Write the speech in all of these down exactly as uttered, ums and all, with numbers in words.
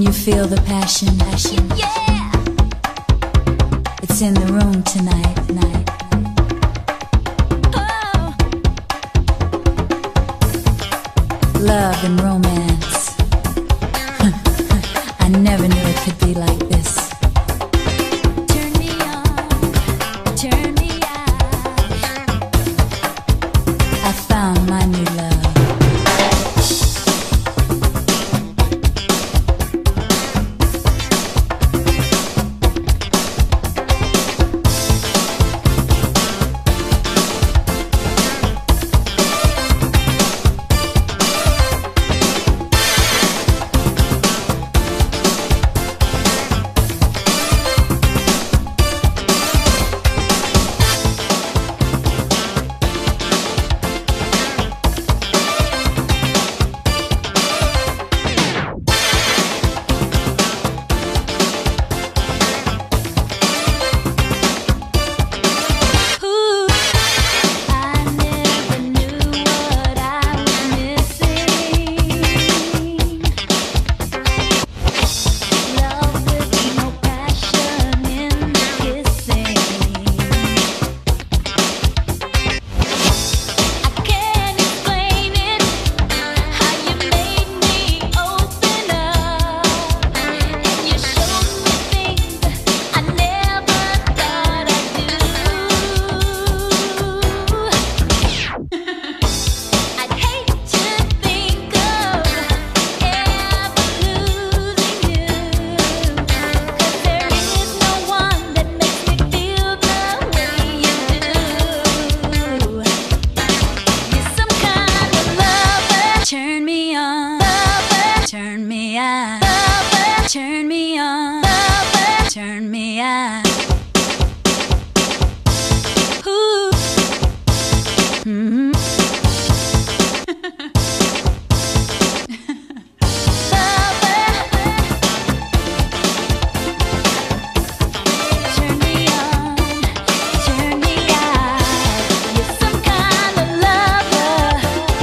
you feel the passion? Passion. Yeah. It's in the room tonight. Night. Oh. Love and romance. I never knew it could be like this. Turn me on, turn me out. I found my new love. Turn me on, turn me out. Ooh. Mm-hmm. Turn me on, turn me out. You're some kind of lover.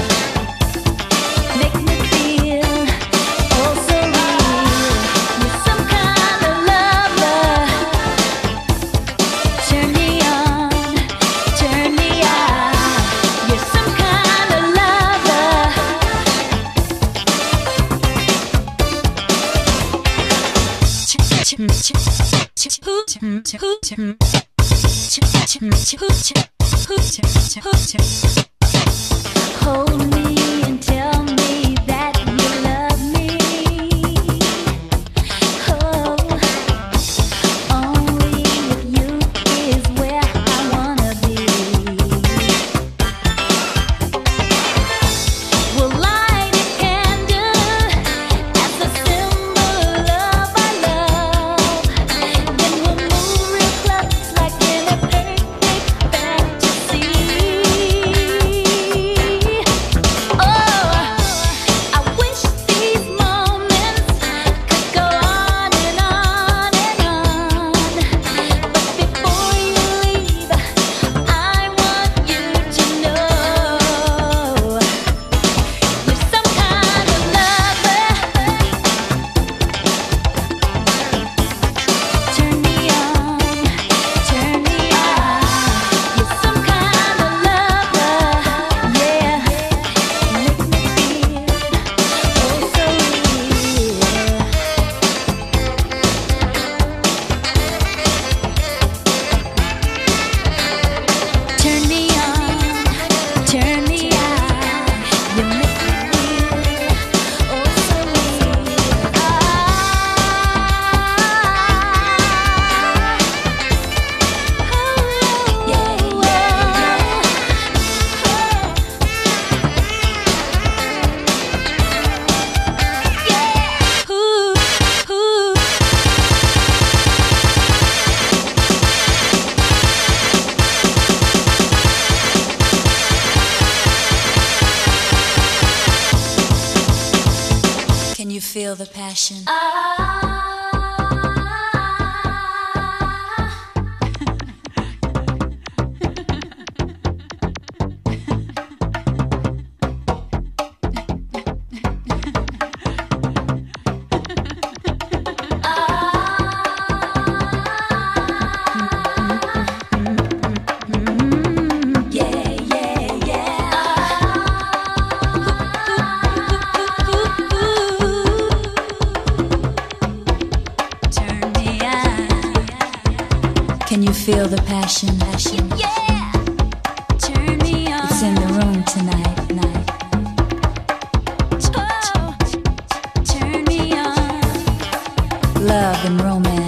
Make me feel oh so real. You're some kind of lover. Turn me on, turn me out. You're some kind of lover. Hold me and tell me that you love me. Oh, only with you is where I wanna be. We'll light a candle as a symbol of our love. Then we'll move real close like in a perfect fantasy. Oh, I wish these moments could go on and on and on. But before you leave, I want you to know you're some kind of lover. Turn me on, turn me out. You're some kind of lover, yeah. Make me feel oh so real. Turn me on, turn me out. You make me feel oh so real. Ah, oh, yeah, yeah. Ooh, ooh. Can you feel the passion? feel the passion, passion. Yeah, turn me on. It's in the room tonight, night. Oh, turn me on. Love and romance.